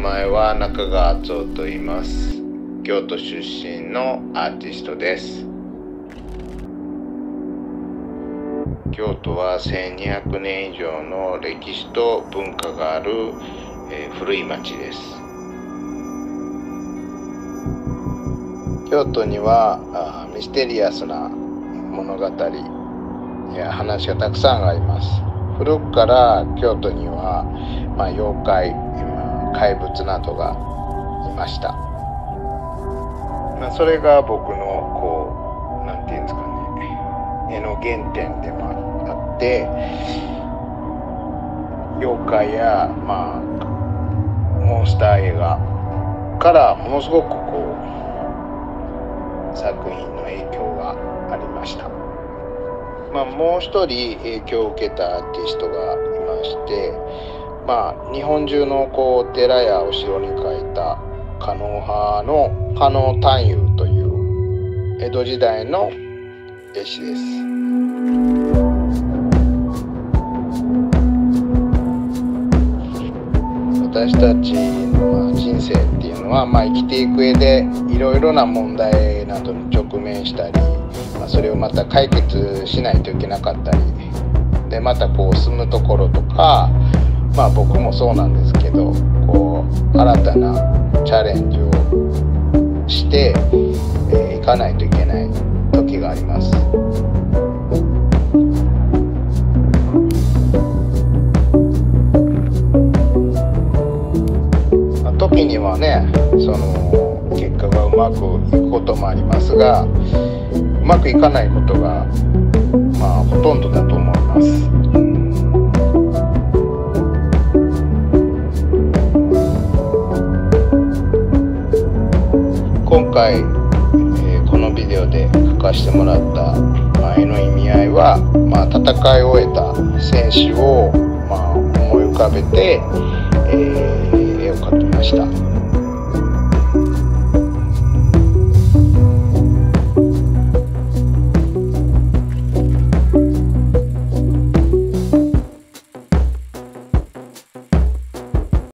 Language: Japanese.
前は中川敦夫と言います。京都出身のアーティストです。京都は1200年以上の歴史と文化がある、古い町です。京都にはミステリアスな物語や話がたくさんあります。古くから京都には、妖怪、怪物などがいました。それが僕のなんていうんですかね、絵の原点でもあって、妖怪やモンスター映画からものすごく作品の影響がありました。もう一人影響を受けたアーティストがいまして、日本中のお寺やお城に描いた狩野派の狩野探幽という江戸時代の絵師です。私たちの人生っていうのは、生きていく上でいろいろな問題などに直面したり、それをまた解決しないといけなかったりで、また住むところとか、僕もそうなんですけど、新たなチャレンジをしていかないといけない時があります。時にはね、その結果がうまくいくこともありますが、うまくいかないことがほとんどだと思います。今回、このビデオで書かせてもらった絵の意味合いは、戦いを終えた戦士を思い浮かべて、絵を描きました。